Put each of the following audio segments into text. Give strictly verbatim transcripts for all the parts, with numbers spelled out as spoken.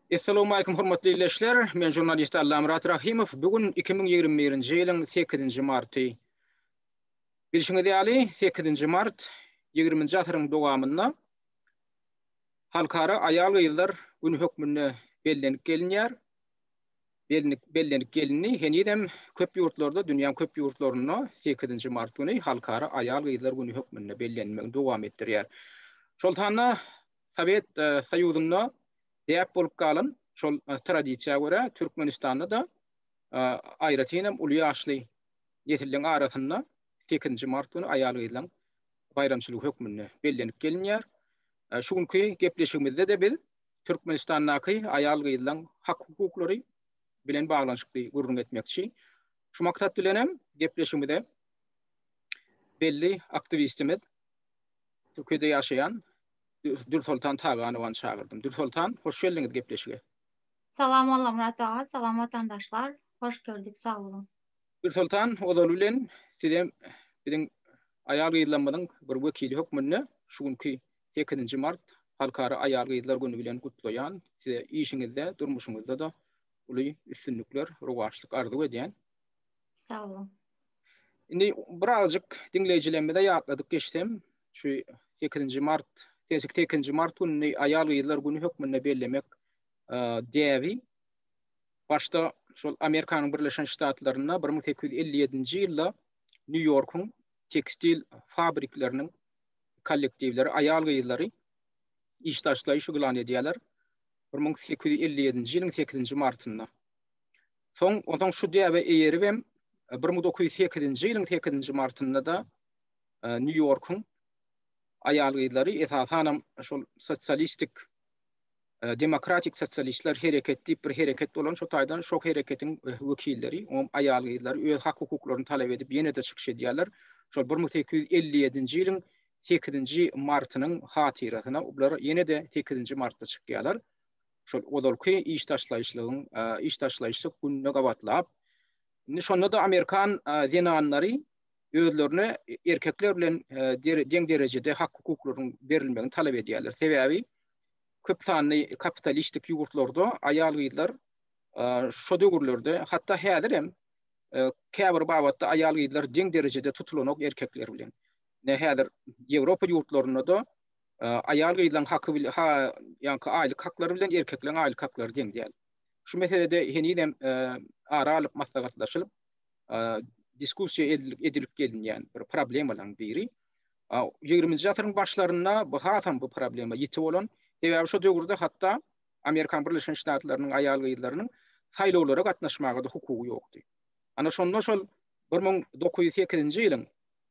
Assalamu alaykum hormatly izleyijiler. Men jurnalist Allam Murat Rahimov. Bugün iki bin ýygrimi birinji ýylyň sekizinji marty. Bilşiňiz ýaly sekizinji mart ýygrimiňji asyryň dowamynda halkara aýal gyzlar günü hökmüne bellenip gelinýär. Bellenip bellenip gelinni henidem köp ýurtlarda, dünýäň köp ýurtlaryna sekizinji mart güni halkara aýal gyzlar günü hökmüne bellenmegi dowam etdirýär. Şol tanda Sowet Soýuzyna Däp bolup galan şol tradisiýa görä Türkmenistanda da aýratynam uly ýaşly ýetilliň arasynda sekizinji mart güni aýal gyzlaryň bayramçylyk hökmüne bellenip gelinýär. Şu günkü gepleşigimizde de biz Türkmenistandaky aýal gyzlaryň hak hukuklary bilen baglanşykly gurrun etmekçi. Şu maksat bilen hem gepleşigimizde belli aktivistimiz Türkiýede ýaşaýan Dürsultan Taganowan çağırdım. Dürsultan, hoş geldiniz gepleşige. Salam Allah Murat ağa, salam vatandaşlar. Hoş gördük, sağ olun. Dürsultan, ozal bilen sizem biziň aýal gyzlanmadyň bir wekili hökmünde şu günkü sekizinji mart halkara aýal gyzlar güni bilen gutlaýan, size işiňizde, durmuşuňyzda da uly üstünlikler, rowaçlyk arzu edýän. Sağ olun. Indi birazjyk dinleýijilerimize ýatladyk geçsem, şu sekizinji mart sekizinji mart günü aýal gyzlar güni hökmüne bellemek däbi başda şol Amerikanyň Birleşen Ştatlaryna bir ming sekiz ýüz elli ýedinji ýylda New Yorkyň tekstil fabrikleriniň kollektivleri aýal gyzlary iş taşlaýyşy gylan edýärler bir ming sekiz ýüz elli ýedinji ýylyň sekizinji martynda. Soň otaň şu däbe eýerip hem bir ming dokuz ýüz sekizinji ýylyň sekizinji martynda da New Yorkyň aýal gyzlary esasanam şol sosialistik demokratik sosialistler hereketli bir hereket bolan şu taýdan şo hereketiň wekilleri, o aýal gyzlary öz hak hukuklaryny talap edip ýene de çykyş edýärler. Şol bir ming sekiz ýüz elli ýedinji ýylyň sekizinji martynyň hatyrasyna ular ýene de sekizinji martda çykýarlar. Şol odalky iş taşlaýyşlygyň iş taşlaýyşlyk gününe gabatlap, indi şonda da Amerikan zenanlary özlerine erkekler bilen deň derejede hak hukuklaryň berilmegini talap edýärler. Sebäbi köp sanly kapitalistik ýurtlarda aýal gyzlar şo döwürlerde hatda häzir hem käbir babatda aýal gyzlar deň derejede tutulanok erkekler bilen. Ne häzir Ýewropa ýurtlaryna da aýal gyzlaryň haky bilen ha ýa-ni aýlyk haklary bilen erkekleriň aýlyk haklary deň däl. Şu meselede henidem ara alyp maslahatlaşyp diskussiýa edilip gelinýän bir problemalaryň biri. ýygrimiňji asyryň başlaryna bu hatam bu problema ýetip bolan. Sebäbi şo döwürde hatda Amerikan Birleşen Ştatlarynyň aýal gyzlarynyň saýlawlara gatnaşmagyna da hukugy ýokdy. Ana şonda şol bir ming dokuz ýüz sekizinji ýylyň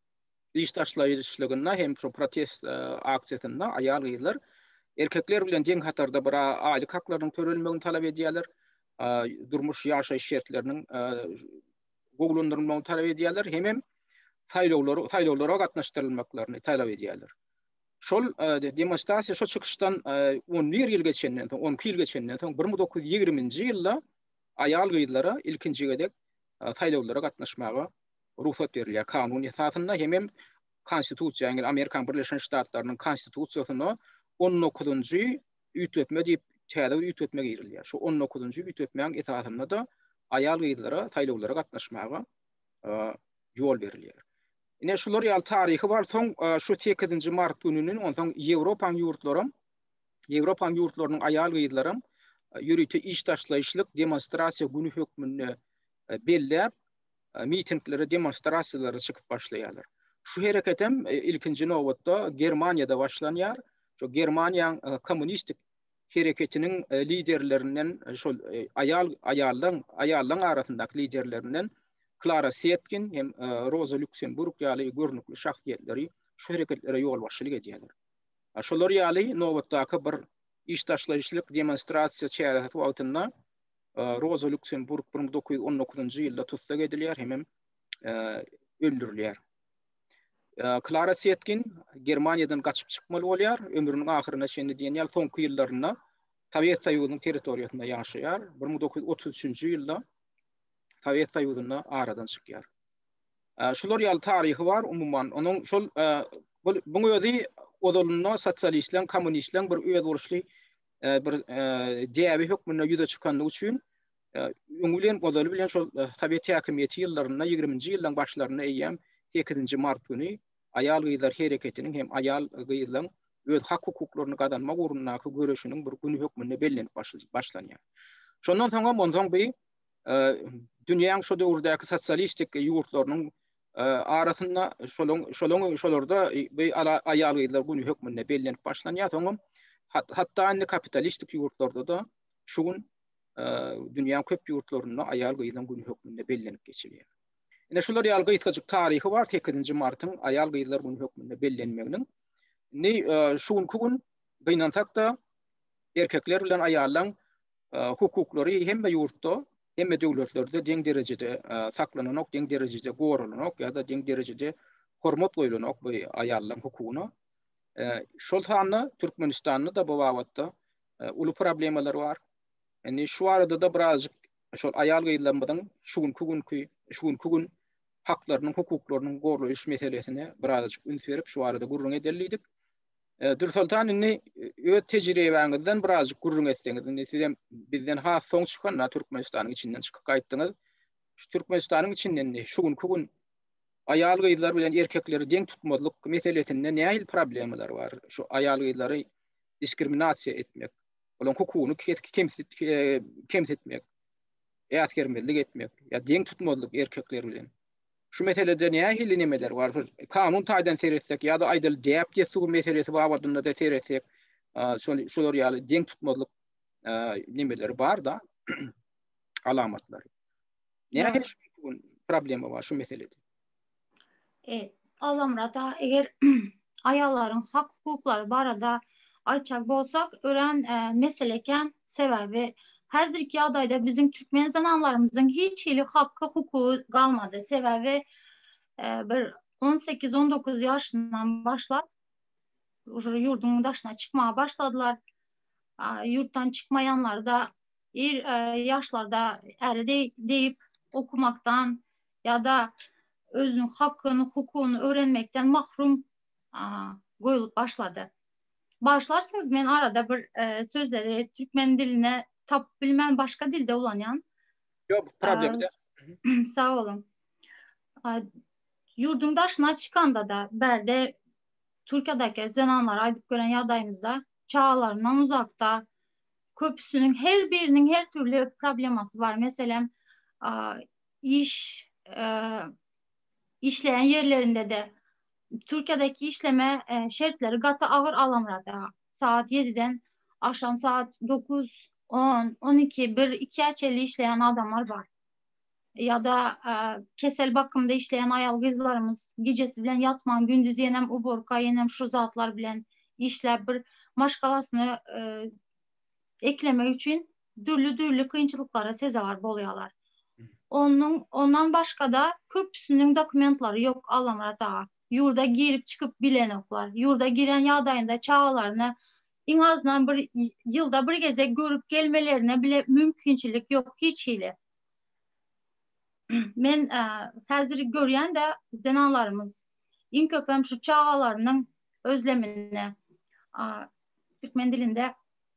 iş taşlaýyşlygyna hem şo protest aksiýasynda aýal gyzlar erkekler bilen deň hatarda bir aýlyk haklarynyň törelenmegini talap edýärler. Durmuş ýaşaýyş şertleriniň gogulundyrylmagyny talap edýärler. Hem hem saýlawlara saýlawlara gatnaşdyrylmaklaryny talap edýärler. Şol demonstrasiýa şo çykyşdan on bir ýyl geçenden soň, on iki ýyl geçenden soň bir ming dokuz ýüz ýigriminji ýylda aýal gyzlara ilkinji gedek saýlawlara gatnaşmaga ruhsat berilýär kanun esasynda. Hem hem konstitusiýa, ýa-ni Amerikan Birleşen Ştatlarynyň konstitusiýasyna on dokuzunjy üýtgetme diýip täze üýtgetme girilýär. Şu on dokuzunjy üýtgetmeň esasynda da aýal gyzlara saýlawlara gatnaşmaga ýol berilýär. Ine şular ýaly taryhy bar. Soň şu sekizinji mart gününin onsoň Ýewropa ýurtlary, Ýewropa ýurtlarynyň aýal gyzlary ýürüýte iş taşlaýyşlyk demonstrasiýa günü hökmüne belläp mitingleri, demonstrasiýalary çykyp başlaýarlar. Şu hereket hem ilkinji nowatda Germaniýada başlanýar. Şu Germaniýanyň kommunistik hereketiniň liderlerinden şol aýal aýallyň aýallyň arasyndaky liderlerinden Clara Zetkin hem Rosa Luxemburg ýaly görnükli şahsiýetleri şu hereketlere ýol başçylyk edýärler. Şolar ýaly nowatdaky bir iş taşlaýyşlyk demonstrasiýa çägäti wagtynda Rosa Luxemburg bir ming dokuz ýüz on dokuzunjy ýylda tutsak edilýär hem hem öldürilýär. Clara Zetkin Germaniýadan gaçyp çykmaly bolýar, ömrüniň ahyryna şeňde diýen ýaly soňky ýyllarynda Sowet Soýuzynyň territoriýasynda ýaşaýar. bir ming dokuz ýüz otuz üçinji ýylda Sowet Soýuzyna aradan çykýar. Şular ýaly taryhy bar umumyň. Onuň şol bu özi odolunna sosialistleň, kommunistleň bir öýe boluşly bir diýäbi hökmüne ýüze çykanlygy üçin öňülen godaly bilen şol tabiat häkimiýeti ýyllaryna ýigriminji ýyldan başlaryna eýýäm sekizinji mart güni aýal gyýlar hereketiniň hem aýal gyýlaryň öz hak hukuklaryny gazanmak urunnaky göreşiniň bir güni hökmüne bellenip başlanýar. Şondan soňra mondan bir dünýäň şu döwürdäki sosialistik ýurtlarynyň arasynda şolong şolong şolarda bir aýal gyýlar güni hökmüne bellenip başlanýar. Soňra hatta indi kapitalistik ýurtlarda da şu gün dünýäň köp ýurtlaryna aýal gyýlan güni hökmüne bellenip geçilýär. Ine şular ýaly gyýtgaçyk taryhy bar sekizinji martyň aýal gyýlar güni hökmüne bellenmeginiň. Ni şu gün gün gynansak da erkekler bilen aýallaryň hukuklary hemme ýurtda hemme döwletlerde deň derejede saklananok, deň derejede gorulanok ýa-da deň derejede hormat goýulanok bu aýallaryň hukugyna. Şol hany Türkmenistanda da bu wagtda uly problemler bar. Yani şu arada da birazcık şol aýal gyýlanmadan şu gün günkü şu gün gün haklarynyň, hukuklarynyň gorulaş meselesine birazcık ün berip şu arada gurrun edeliydik. Dürsultan inni öýet tejribeňizden birazcık gurrun etseňiz, sizem bizden ha soň çykan Türkmenistanyň içinden çykyp gaýtdyňyz. Şu Türkmenistanyň içinden şu gün gün aýal gyýlar bilen erkekleri deň tutmadyk meselesinde nähil problemler bar? Şu aýal gyýlary diskriminasiýa etmek, olan hukugyny kemsetmek, ýa-da etmek, ya deň tutmadyk erkekler bilen. Şu meselede nähil nimeler bar? Kanun taýdan seretsek ýa-da aýdal diýip ýetsugy meselesi babadyna da seretsek, şolar ýaly deň tutmadyk nimeler bar da alamatlary. Nähil şu problemi bar şu meselede? Evet, Alamrata eger aýallaryň hak hukuklary barada açak bolsak, ören e, meseleken sebebi häzirki ýagdaýda bizim Türkmen zananlarymyzyň hiç hili hakkı hukuky galmady. Sebebi e, bir on sekiz on dokuz ýaşyndan başlap ýurduň daşyna çykmaga başladylar. Ýurtdan çykmaýanlar da ir e, ýaşlarda äri diýip okumaktan ýa-da özünün hakkını, hukukyny öğrenmekten mahrum goýulyp başlady. Başlarsınız, men arada bir e, sözleri Türkmen diline tap bilmän başka dilde ulanýan. Yok, problem de. Sağ olun. Ýurduň daşyna çykanda da berde Türkiýedeki zananlar aýdyp gören ýagdaýymyzda çağlarından uzakta köpüsünün her birinin her türlü probleması var. Mesela iş e, işleyen yerlerinde de Türkiye'deki işleme e, şertleri gata ağır Alamrada. Saat yediden akşam saat dokuz, on, on iki, bir, iki açeli işleyen adamlar var. Ya da e, kesel bakımda işleyen ayal kızlarımız gecesi bilen yatman, gündüz yenem uborka, yenem şu zatlar bilen işler bir maşgalasını e, eklemek için dürlü dürlü kıyınçılıklara sezavar bolýarlar. Onun, ondan başka da köpüsünün dokumentları yok Alamrada. Yurda girip çıkıp bilen oklar. Yurda giren ýagdaýynda çağlarını en azından bir yılda bir geze görüp gelmelerine bile mümkünçilik yok hiç hili. Men e, häzir görýän de zananlarymız en köpem şu çağlarının özlemine Türkmen dilinde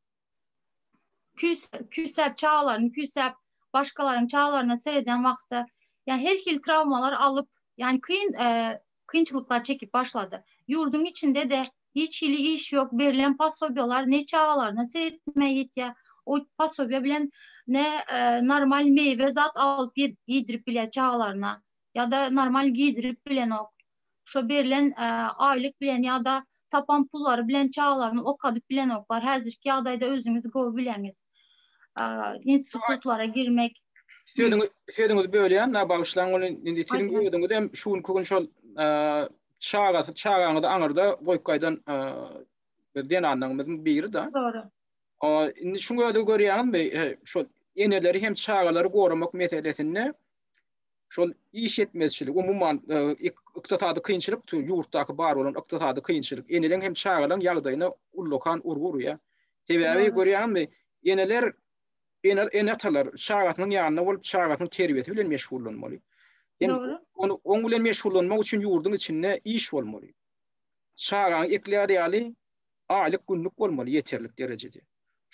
küsep çağlarını küsep başkalarının çağlarına sereden vakti yani her hil travmalar alıp yani kıyın e, kıyınçılıklar çekip başladı. Yurdun içinde de hiç hili iş yok. Verilen pasobyalar ne çağlarına seyretmeye ya o pasobya bilen ne e, normal meyve zat alıp yedirip bile çağlarına ya da normal giydirip bilen ok. Şu verilen e, aylık bilen ya da tapan pulları bilen çağlarını okadıp bilen oklar. Häzirki ýagdaýda özüňiz gowy bileniz. E, institutlara girmek. Söýdüňiz bölýän, na bagşlaň onu indi tilim göýdüňiz hem şuň kugun şol çağa çağaňyda aňyrda goýup bir den anlaňymyzyň biri da. Doğru. O indi şuňa da görýäňmi şol eneleri hem çağalary goramak meselesinde şol iş etmezçilik, umumyň ykdysady kynçylyk, ýurtdaky bar bolan ykdysady kynçylyk, eneleň hem çağalaryň ýagdaýyna ullukan urgurýa. Sebebi görýänmi, eneler enatalar çağatynyň ýanyna bolup çağatynyň terbiyesi bilen meşgullanmaly. Yani onu onu bilen meşgullanmak üçin ýurduň içinde iş bolmaly. Çağaň ekleri ýaly aýlyk günlük bolmaly ýeterlik derejede.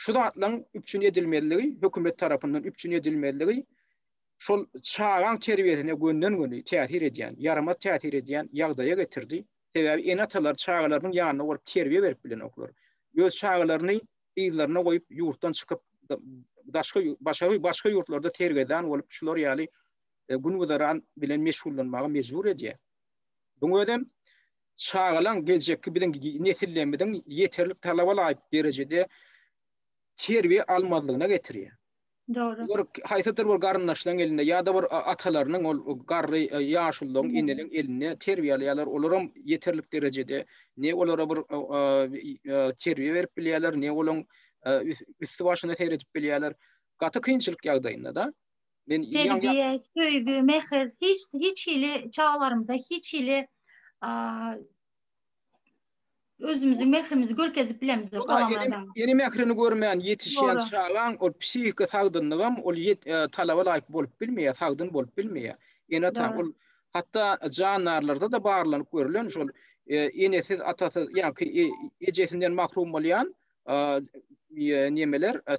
şu zatlaryň üpçün edilmeligi, hökümet tarapyndan üpçün edilmeligi şol çağan terbiýesine gönden göni täsir edýän, yarama täsir edýän ýagdaýa getirdi. Sebäbi en atalar çağalaryň ýanyna borup terbiýe berip bilen oklar. Öz çağalaryny ýyllaryna goýup ýurtdan çykyp başga başga başga ýurtlarda tergeden bolup şular ýaly günüdaran bilen meşgullanmagy mejbur edýär. Buňa edem çağalan geljekki bilen nesillenmeden ýeterlik talaba laýyk derejede terbiýe almadygyna getirýär. Doğru. Ol haýsatyr bol garyndaşlaryň elinde ýa-da bir atalarynyň ol garry ýaşullyň ineliň eline terbiýelýärler, olaram ýeterlik derejede ne olara bir terbiýe berip bilýärler, ne olaň üstü başyna seyredip bilýärler. Gaty kynçylyk ýagdaýynda da men terbiýe, söýgü, mehr hiç hiç hili çağlarymyza hiç hili özümüzün mehrimizi görkezip bilemiz. Yeni mehrini görmeyen yetişen çağlan o psihika sagdynlygam ol talaba laýyk bolup bilmeýär, sagdyn bolup bilmeýär. Ene tam ol hatta janarlarda da barlanyp görülen şol enesiz atasy ýa-ki ejesinden mahrum bolýan nemeler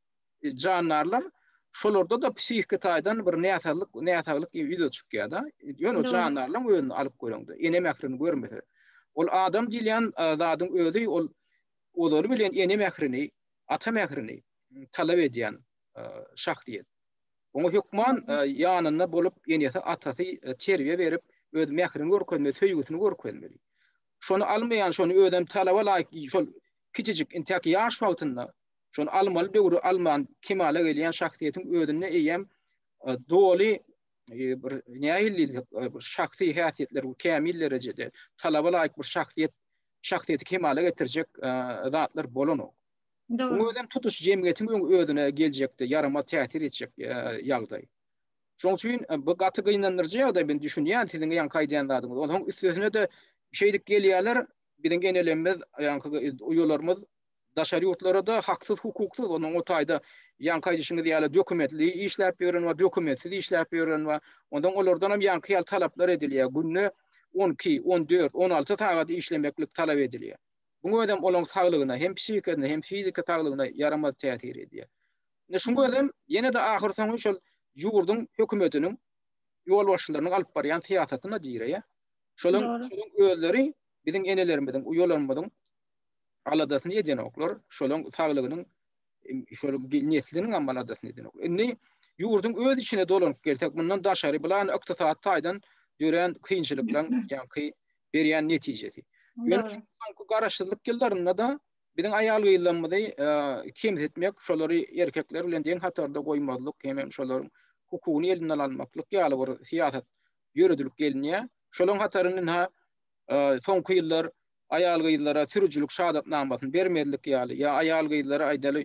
janarlar şolarda da psihika taýdan bir näsarlyk näsarlyk ýüze çykýar da. Ýöne janarlaryň özüni alyp goýandy. Ene mehrini görmese ol adam diýen zadyň özü ol olary bilen ene mehrini, ata mehrini talap edýän şahsiýet. Oňa hökman ýanyna bolup enesi atasy terbiýe berip öz mehrini görkezmeli, söýgüsini görkezmeli. Şonu almaýan, şonu ödem talaba laýyk şol kiçijik intaki ýaş wagtynda şonu almaly döwri alman kemale gelýän şahsiýetiň özüne eýem doly bir nähillik bir şahsy häsiýetler we kämil derejede talaba laýyk bir şahsiýet şahsiýeti kemale getirjek zatlar bolanok. Bu ödem tutuş jemgyýetiň özüne geljekde yarama täsir etjek ýagdaý. Şoň üçin bu gaty gynanyrjy ýagdaý ben düşünýän tiziň ýan kaýdanlaryň. Onuň üstüne de şeydik gelýärler, biziň genelerimiz ýa-ni uýularymız daşary ýurtlara da haksyz, hukuksuz onuň o taýda ýan kaýdyşyny diýýärler, dokumentli işläp beren we dokumentsiz işläp beren we ondan olardan hem ýan kyýal talaplar edilýär. Günne on iki, on dört, on alty saat işlemeklik talap edilýär. Buňa edem olaň saglygyna hem psihikasyna hem fizika saglygyna yaramaz täsir edýär. Ne şuňa edem ýene de ahir soňy şol ýurduň hökümetiniň ýol başçylarynyň alyp barýan siýasatyna diýär. Şolaň şolaň özleri biziň enelerimiziň, uýalarymyzyň aladasyny edýän oklar, şolaň saglygynyň şol nesliniň amaladysyny edýän oklar. Indi ýurduň öz içine dolanyp gelsek, bundan daşary bilen ykdysat taýdan gören kynçylyklar ýa-ki berýän netijesi. Ýöne bu garaşdyrlyk ýyllarynda da biziň aýal gyýlanmady kemsetmek, şolary erkekler bilen deň hatarda goýmazlyk, hem şolaryň hukugyny elinden almaklyk ýaly bir siýasat ýöredilip gelýär. Şolaň hatarynyň ha soňky ýyllar aýal gyýlara sürüjülük şahatnamasyn bermedlik ýaly, ýa aýal gyýlara aýdaly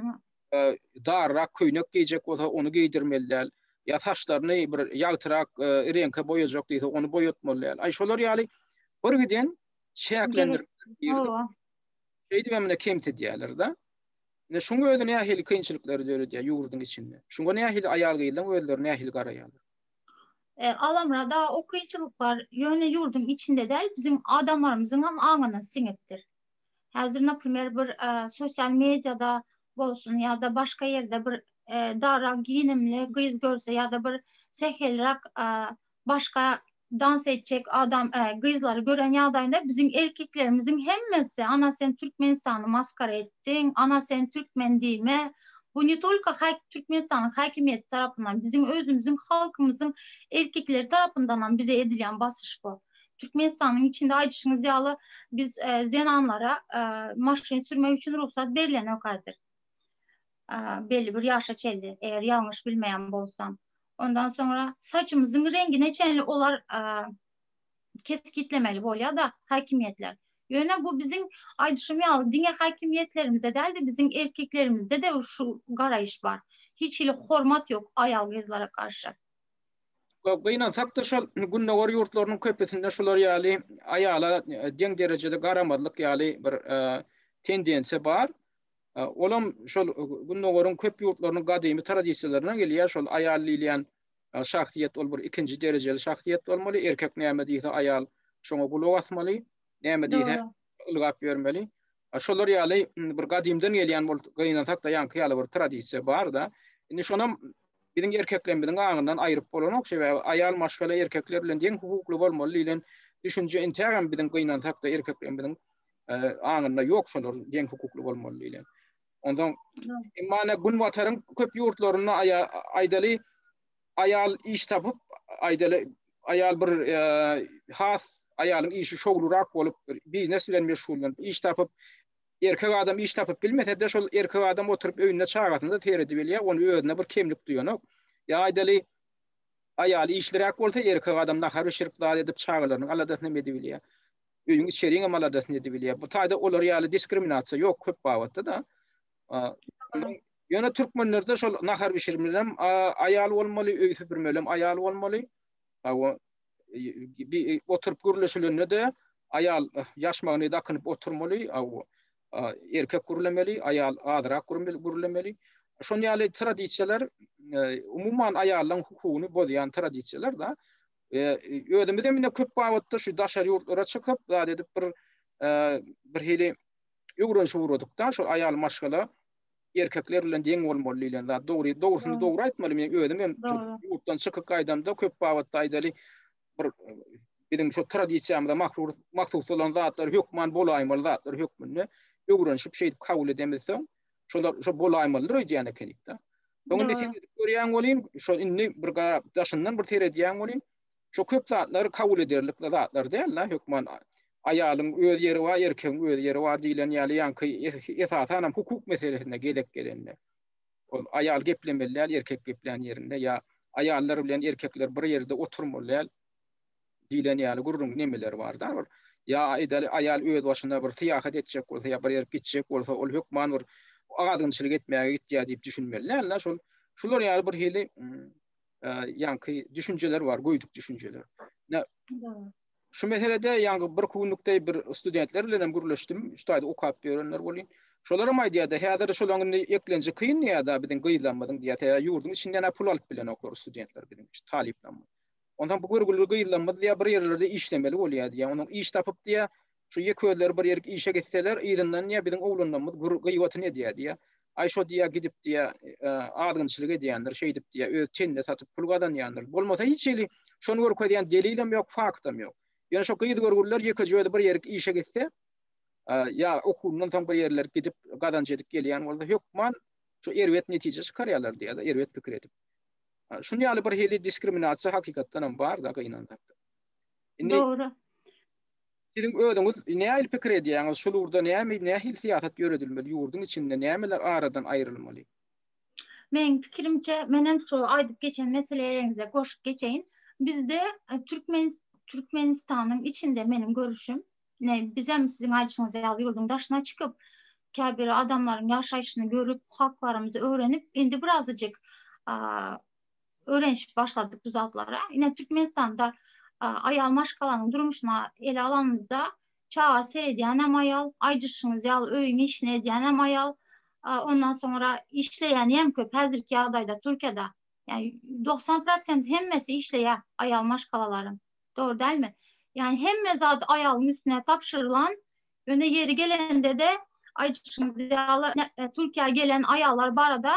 darrak köýnek giýjek bolsa onu giydirmeliler. Ya saçlaryny bir ýagtyrak reňke boýajak diýse onu boýatmalylar. Ay şolar ýaly bir giden şäklendirip ýerdi. Eýdi memne kemse diýerler da. Ne şuňa özüne nähili kynçylyklary döredýär ýurduň içinde. Şuňa nähili aýal gyýlan özleri nähili garaýarlar. E, Alamrada o kıyıcılıklar yöne yurdun içinde değil, bizim adamlarımızın hem ağına siniptir. Hazır naprimер bir e, sosyal medyada olsun ya da başka yerde bir e, dara giyinimli kız görse ya da bir sehelrak e, başka dans edecek adam e, kızları gören yadayında bizim erkeklerimizin hemmesi ana sen Türkmenistan'ı maskara ettin, ana sen Türkmen diyme. Bu ne только Türkmenistan'ın hakimiyeti tarafından, bizim özümüzün, halkımızın erkekleri tarafından bize edilen basış bu. Türkmenistan'ın içinde Ayçişin Ziyalı biz e, zenanlara e, maşin sürme için ruhsat verilen o kadar. E, belli bir yaşa çeldi, eğer yanlış bilmeyen bolsam. Ondan sonra saçımızın rengine çenli olar e, keskitlemeli bol ya da hakimiyetler. Yöne bu bizim aydışımyalı dine hakimiyetlerimize değil de bizim erkeklerimizde de şu garayış var. Hiç ile hormat yok ayal kızlara karşı. Gıynan sakta şol günne var yurtlarının köpesinde şolar ýaly ayala deň derejede garamadlyk ýaly bir e, tendensiýa bar. E, olam şol günne warın köp yurtlarynyň gadymy tradisiýalaryna gelýär. Şol ayal diýilen e, şahsiýet ol bir ikinji derejeli şahsiýet bolmaly. Erkek näme diýse ayal şoňa gulak asmaly. Näme diýse ılgap bermeli. Şolar ýaly bir gadymdan gelýän bol gynantak da ýanky ýaly bir tradisiýa bar da. Indi şonam biziň erkeklerimiziň aňyndan aýryp bolan okşy we aýal maşgala erkekler bilen deň hukukly bolmaly diýilen düşünje intägem biziň gynantak da erkeklerimiziň aňynda ýok şolar deň hukukly bolmaly diýilen. Ondan imana gün wataryň köp ýurtlaryna aýdaly aýal iş tapyp aýdaly aýal bir has aýalyň işi şoglurak bolup biznes bilen meşgullanyp iş tapyp erkek adam iş tapyp bilmese de şol erkek adam oturup öýünde çagatynda teredi bilýär, ony özüne bir kemlik duýanok. Ya aýdaly aýaly işlerak bolsa erkek adam nahar şirk zat edip çagalaryny aladatyny medi bilýär. Öýüň içeriňe maladatyny medi bilýär. Bu taýda olar ýaly diskriminasiýa ýok köp wagtda da. Ýöne türkmenlerde şol nahar bişirmem aýal bolmaly, öý süpürmelem aýal bolmaly. Bir oturup gürleşilenine de aýal ýaşmagyny dakynıp oturmaly, erkek gürlemeli, aýal adyrak gürlemeli. Şol ýaly tradisiýalar umumyň aýallaryň hukugyny bozýan tradisiýalar da. Ödümizde mine köp wagtda şu daşar ýurtlara çykyp zat edip bir bir hili ýugran şuwradyk da şol aýal maşgala erkekler bilen deň bolmaly diýilen zat dogry dogrusyny dogry aýtmaly. Men ödüm hem ýurtdan çykyp gaýdamda köp wagtda aýdaly bir biziň şu tradisiýamyzda maksud maksud bolan zatlar hökman bolaýmaly zatlar hökmünde ýugranşyp şeýdip kabul edemezsen şolar şo bolaýmalydyr diýen ekenik da. Oňa näse görýän bolýan şo inni bir daşyndan bir terediýän bolýan şo köp zatlar kabul ederlik zatlar däl hökman aýalyň öz ýeri bar, erkegiň öz ýeri bar diýilen ýaly ýanky esasanam hukuk meselesine gedek gelenler. Ol aýal geplemelär, erkek geplen ýerinde ýa aýallar bilen erkekler bir ýerde oturmalylar diýilen ýaly gurrun nemeler bar da. Ya aýdaly aýal öz başynda bir syýahat etjek bolsa ýa bir ýere gitjek bolsa ol hökman bir agadyňçylyk etmäge gitýär diýip düşünmelär. Şol şular ýaly bir hili ýanky düşünjeler bar, goýduk düşünjeler. Şu meselede ýangy bir kunlukda bir studentler bilen gürleşdim. Ştaýda okap berenler bolýan. Şolaram aýdýarda häzir şolaryň eklenje kyn ýa-da biziň gyýlanmadyň diýär. Ýurdun içinden pul alyp bilen oklar studentler bilen taliplanma. Ondan bu gürgülü gyýlanmady diýär bir ýerlerde işlemeli bolýar diýär. Onuň iş tapyp diýär şu ýekölleri bir ýerge işe gitseler ýygynden ýa biziň oglanlarymyz gyýwaty ne diýär diýär. Ay şo diýär gidip diýär adgynçylyk edýänler şeýdip diýär öz çende satyp pul gazanýanlar. Bolmasa hiç ýeli şonu görkezýän delilim ýok, faktam ýok. Ýani şo gyýdy görgüller ýeke jöwede bir ýerge işe gitse ýa okulundan soň bir ýerler gidip gazanç edip gelýän bolsa hökman şu erwet netije çykarýarlar diýär da erwet pikir edip. Şunu ýaly bir hili diskriminasiýa hakykatdan bar da gynandak. Doğru. Siziň öýüňiz näme pikir edýäňiz? Şol urda näme näme hil siýasat ýöredilmeli? Ýurdun içinde nämeler aradan aýrylmaly? Men pikirimçe menem şu aýdyp geçen meseleleriňize goşup geçeýin. Bizde Türkmen Türkmenistanyň içinde menim görüşüm ne bizem siziň aýdyşyňyz ýaly ýurdun daşyna çykyp käbir adamlaryň ýaşaýyşyny görüp haklarymyzy öwrenip indi birazjyk öğrenişip başladık bu zatlara. Yine Türkmenistan'da aýal maşgalanyň durmuşyna ele alanymyzda çağa seredýän hem aýal, aýdyşyňyz ýaly öýüň işini edýän hem aýal, ondan sonra işleýän hem köp häzirki ýagdaýda Türkiýede. Yani doksan prosent hemmesi işleýär aýal maşgalalaryn. Doğru dälmi? Yani hemme zat aýalyň üstüne tapşyrylan, öne yeri gelende de aýdyşyňyz ýaly Türkiýeye gelen aýallar barada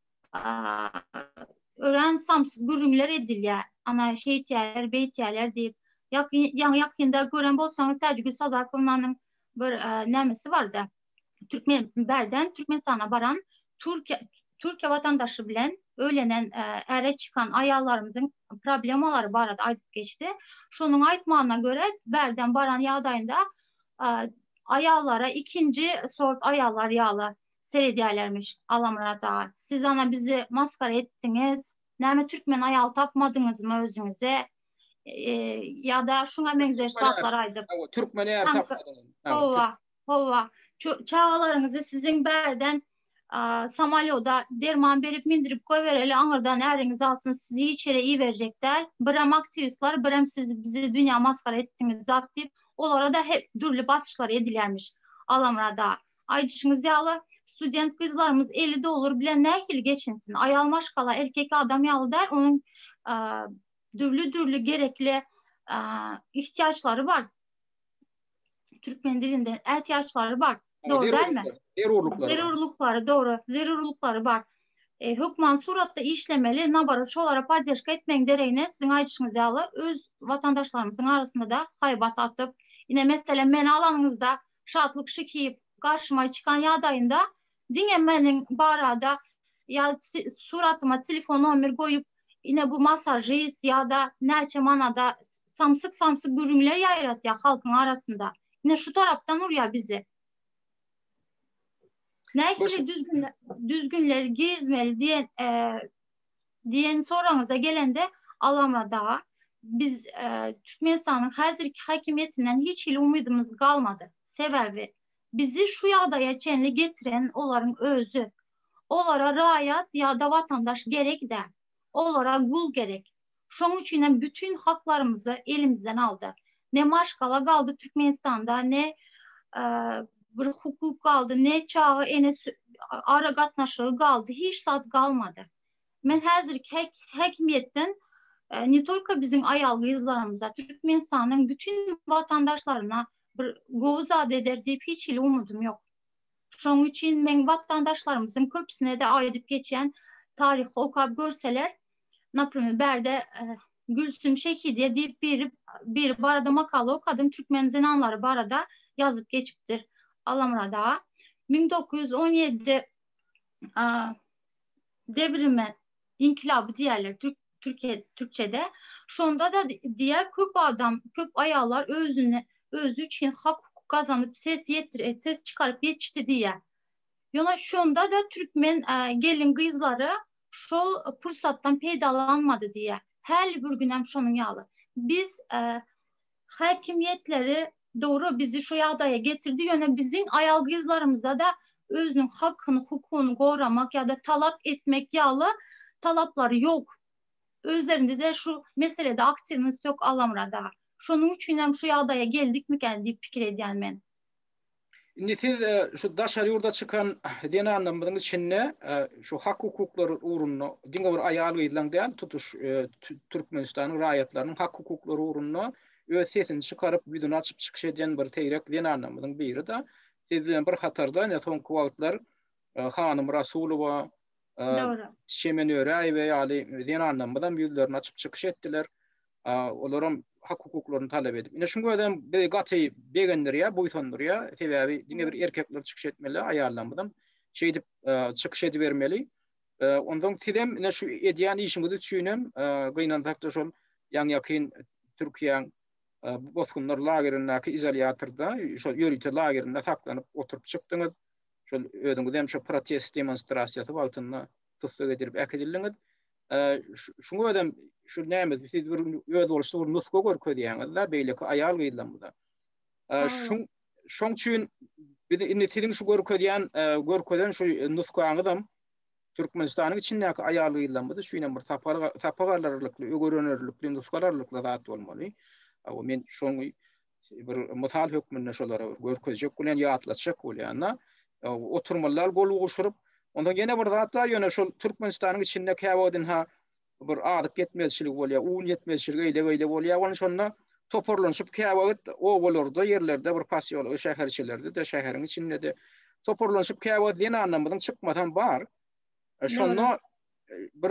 ören samsız gürümler edilýär. Ana şeýtýärler, beýtýärler diýip ýakyn ýakynda gören bolsaňyz Säljuklu Sazakowynyň bir nämesi bar da. Türkmen berden Türkmenistana baran Türkiýe Türkiýe watandaşy bilen öýlenen ere çykan aýallarymyzyň problemalary barada aýdyp geçdi. Şonuň aýtmagyna göre berden baran ýagdaýynda aýallara ikinci sort aýallar ýaly seredýärlermiş Alamrada. Siz ana bizi maskara ettiňiz. Näme Türkmen aýal tapmadyňyzmy özüňize? E, ya da şuna benzer zatlar aýdyp. Türkmen aýal tapmadyňyz. Howa, howa. Çağalaryňyzy siziň berden samolyoda derman berip mindirip goýbereli aňyrdan äriňiz alsyn sizi içeri iyi berjekler. Biram aktivistler, biram siz bizi dünýä maskara ettiňiz zat diýip olara da hep dürli basışlar edilýärmiş Alamrada. Aýdyşyňyz ýaly student kızlarımız ellide olur bilen nähil geçinsin. Aýal maşgala erkek adam ýaly der, onun dürlü dürlü gerekli ihtiyaçları var. Türkmen dilinde ihtiyaçları var. Doğru değil mi? Zerurlukları. Zerurlukları doğru. Zerurlukları var. E, hükman suratda işlemeli, nabara şolara padyaşka etmeyin dereyine sizin ayçışınız yalı öz vatandaşlarımızın arasında da haybat atıp yine mesela men alanınızda şartlık şikiyip karşıma çıkan yadayında dinlemenin barada ya suratıma telefon numara koyup yine bu masajist ya da neçe manada samsık samsık görünler yayrat ya halkın arasında. Yine şu taraftan oraya bizi. Neyse düzgünler, düzgünler girizmeli diyen, e, diyen soranıza gelende Alamra Dağı. Biz e, Türkmenistan'ın hazırki hakimiyetinden hiç il umudumuz kalmadı. Sebebi bizi şu yadaya çenli getiren onların özü. Onlara rahat ya da vatandaş gerek de. Onlara gul gerek. Şunun için bütün haklarımızı elimizden aldı. Ne maşkala kaldı Türkmenistan'da ne e, bir hukuk kaldı, ne çağı, ene ara gatnaşığı kaldı, hiç saat kalmadı. Men hazırki hek, hakimiyetten e, ne tolka bizim ayalgı izlarımıza, Türkmenistan'ın bütün vatandaşlarına bir govuzat eder deyip hiç ile umudum yok. Şunun için men vatandaşlarımızın köpüsüne de aydıp geçen tarih okuyup görseler, naprimir berde e, Gülsüm Şehidiye deyip bir, bir barada makalı okadım, Türkmen zinanları barada yazıp geçiptir. Alamra Dağı. bin dokuz yüz on yedi a, devrimi inkılabı diğerler Türk, Türkiye Türkçe'de. Şunda da diye köp adam, köp ayağlar özüne özü için hak hukuk kazanıp ses yetir, ses çıkarıp yetişti diye. Yona şunda da Türkmen e, gelin kızları şu fırsattan peydalanmadı diye. Her bir günem şunun yalı. Biz e, hakimiyetleri doğru bizi şu yadaya getirdi yöne bizim ayalgızlarımıza da özünün hakkını, hukukunu korumak ya da talap etmek yalı talapları yok. Özlerinde de şu meselede aktiviniz yok Alamra Dağı. Şunun için hem şu yadaya geldik mi kendi fikir ediyen men. Nitiz şu daşarı yurda çıkan dene anlamının içinde şu hak hukukları uğruna dinge bir ayalı edilen değil tutuş Türkmenistan'ın raiyetlerinin hak hukukları uğruna öz sesini çıkarıp büdün açıp çıkış eden bir teyrek dene anlamının biri de sizden bir hatarda ne son kuvvetler Hanım Rasulova Çemen Öray ve Ali dene anlamından büyülerini açıp çıkış ettiler. Onların hak hukuklarını talep edip. Yine şunga adam bir gatayı begenler ya, boyutanlar ya, sebebi dinle bir erkekler çıkış etmeli, ayarlanmadan şey edip çıkış edivermeli. Ondan sidem yine şu ediyen işimizi düşünüm, gıynantakta şol yan yakın Türkiye'nin bozkunlar lagerindeki izolatörde, şol yörüte lagerinde saklanıp oturup çıktınız. Şol ödüngüde hem şu protest demonstrasyası altında tutsak edilip ekidildiniz. Şunga adam şu näme siz bir öz bolsa bir nuska görkezýäňiz da beýleki ayal gıýlanmyda. Şun şoň üçin biz indi sizin şu görkezýän görkezen şu nuskaňyzam Türkmenistanyň içindäki ayal gıýlanmyda şuýna bir sapar saparlarlykly, ögerenlerlikli nuskalarlykly zat bolmaly. O men şoň bir mutal hökmünde şolara görkezjek bilen ýatlatjak bolýanna oturmalar boluguşuryp ondan gene bir zatlar ýöne şol Türkmenistanyň içinde käbodin ha bir adyk yetmezçilik bolýar, un yetmezçilik eýle beýle bolýar. Onu şonda toparlanıp käbod o bolarda yerlerde bir pasiýoly şäherçilerde de şäheriň içinde de toparlanıp käbod diýen anlamydan çykmadan bar. Şonda bir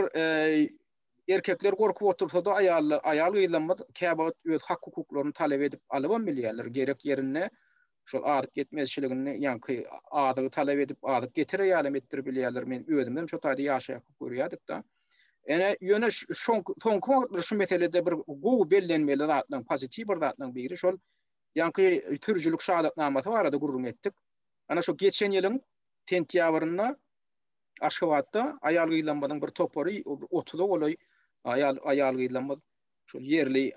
erkekler gorkup otursa da ayal ayal gıýlanmaz käbod öz hak hukuklaryny talep edip alyban bilýärler gerek yerine şol adyk yetmezçiligini ýa-ni adygy talep edip adyk getirýärler etdirip bilýärler. Men özümden şu taýda ýaşaýak görýärdik da. Ene yöne şon son şu meselede bir gowy bellenmeli zatlaryň pozitiv bir zatlaryň biri şol ýa-ni türjülük şahadatnamasy barada gurrun etdik. Ana şu geçen ýylyň sentýabrynda Aşgabatda ayal gıýlanmadan bir topary otuz bolay ayal ayal gıýlanmaz şol yerli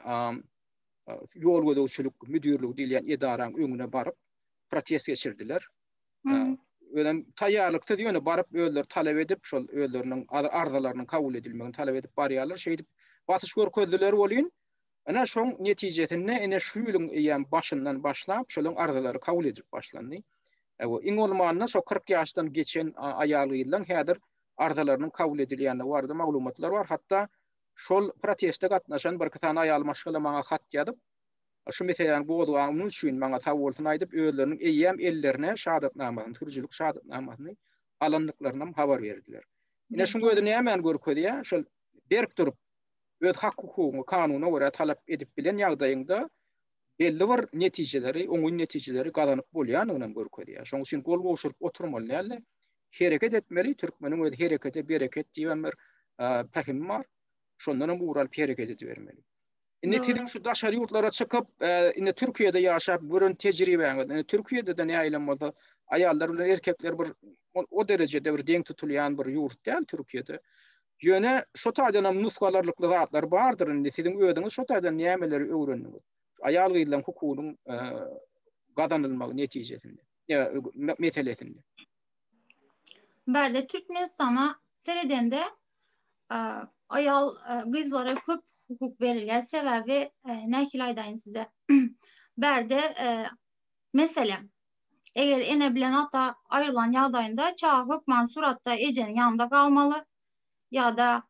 ýol gödäwçilik müdürligi diýilen edaraň öňüne baryp protest geçirdiler. Ölen taýýarlykda ýöne baryp öýler talep edip şol öýleriniň arzalarynyň kabul edilmegini talep edip barýarlar. Şeýdip batyş görkezdiler bolýan. Ana şoň netijesinde ene şu ýylyň ýa başyndan başlap şolaryň arzalary kabul edip başlandy. O iň olmanyna şo kırk ýaşdan geçen ayal ýyllaň häzir arzalarynyň kabul edilýäni barada maglumatlar bar. Hatda şol protestde gatnaşan bir katan ayal maşgala maňa hat ýadyp şu meselelerin boğduğunun üçün bana tavoltun aydıp öğlerinin eyyem ellerine şahadatnamasyny, türjülük şahadatnamasyny alanlıklarından habar verdiler. Ine şunu ödüne hemen görkedi ya, şol berk durup öz hak hukugyny kanuna göre talap edip bilen ýagdaýynda belli bir netijeleri, oňun netijeleri gazanyp bolýanyny görkedi ya. Şoň üçin gol goşurup oturmaly ýaly, hereket etmeli, türkmeniň öz herekete bereket diýen bir pähim bar. Şondan bu ural hereket edibermeli. Ine tirim şu daşary ýurtlara çykyp, ine Türkiýede ýaşap görün tejribeňiz. Ine Türkiýede de näýlem bolsa, aýallar bilen erkekler bir o derejede bir deň tutulýan bir ýurt däl Türkiýede. Ýöne şo taýdan nuskalarlykly zatlar bardyr. Ine sizin öýüňiz şo taýdan nämeleri öwrendiňiz? Aýal gyýylan hukugynyň gazanylmagy netijesinde, meselesinde. Berde Türkmenistana seredende aýal gyzlara köp hukuk berilýän sebebi näkil aýdaýyn size. Berde mesela eger ene bilen ata aýrylan ýagdaýynda çağa hökmen suratda ejenin ýanynda galmaly ýa-da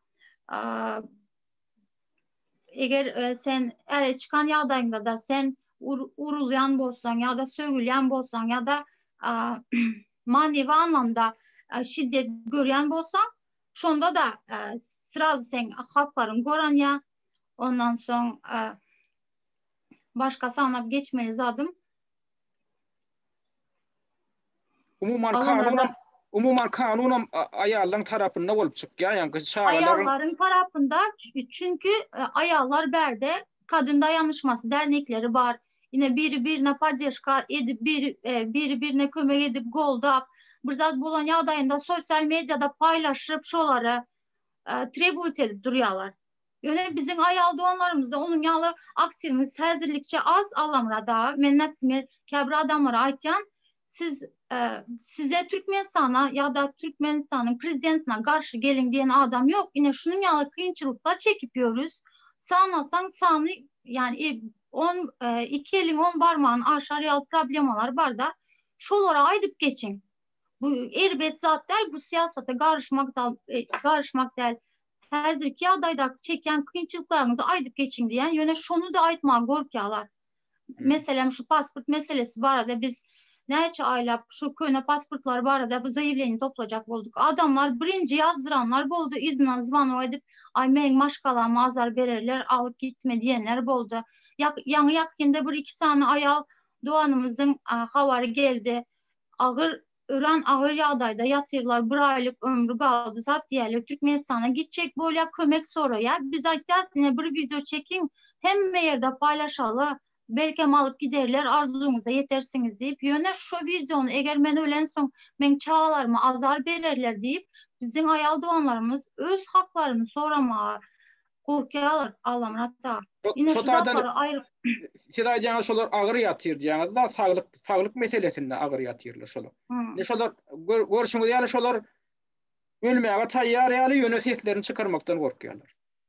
eger sen ere çıkan ýagdaýynda da sen urulýan bolsaň ýa-da sögülýän bolsaň ýa-da manevi anlamda şiddet görýän bolsaň, şonda da sıraz sen haklaryň goranýa. Ondan soň başga sanap geçmeli zadım. Umuman kanunam umuman kanunam aýallaryň tarapynda bolup çykýar, ýa-ni çağalaryň aýallaryň tarapynda, çünkü aýallar berde kadın dayanışması dernekleri bar. Yine biri birine poddeşka edip biri biri birine kömek edip goldap bir zat bolan ýagdaýynda sosial mediada paylaşyp şolary tribut edip durýarlar. Ýöne biziň aýal doganlarymyzda onuň ýaly aktivimiz häzirlikçe az alamrada. Men näpmer käbir adamlara aýtýan, siz e, size Türkmenistana ýa-da Türkmenistanyň prezidentine garşy gelin diýen adam ýok. Ine şunun ýaly kynçylyklar çekip ýörüz. Sanasaň sany, yani on iki elin on barmağın aşar ýaly problemalar bar da şolara aýdyp geçin. Bu erbet zat däl, bu siyasata garşmak da garşmak däl. Häzirki ýagdaýda çeken kynçylyklaryňyzy aýdyp geçin diýen ýöne şonu da aýtmagy gorkýarlar. Meselem şu pasport meselesi barada biz näçe aýlap şu köne pasportlar barada biz zaýewleni toplajak bolduk. Adamlar birinji ýazdyranlar boldu, iznan zwanyp aýdyp, ay meň maşgalama azar bererler, alyp gitme diýenler boldu. Ýaňy ýakynda bir iki sany aýal doganymyzyň habary geldi. Agyr ören agyr ýagdaýda ýatyrlar, bir aýlyk ömrü galdy, zat diýerler Türkmenistana gitjek bolýar, kömek soraýar. Biz aýtýas, ine bir video çekin, hemme ýerde paylaşaly, belkem alıp giderler, arzuňyza yetersiňiz diýip, ýöne şu videonu eger men ölen soň men çağalaryma azar bererler diýip, biziň aýal doganlarymyz öz haklaryny soramagy gorkýarlar alamratda. Ine şu zatlara aýryp siz aýdýaňyz şolar agyr ýatyr diýäňiz da saglyk saglyk meselesinde agyr ýatyrlar şolar. Ne şolar görşüňiz ýaly şolar ölmäge taýýar ýaly ýöne seslerini çykarmakdan gorkýarlar.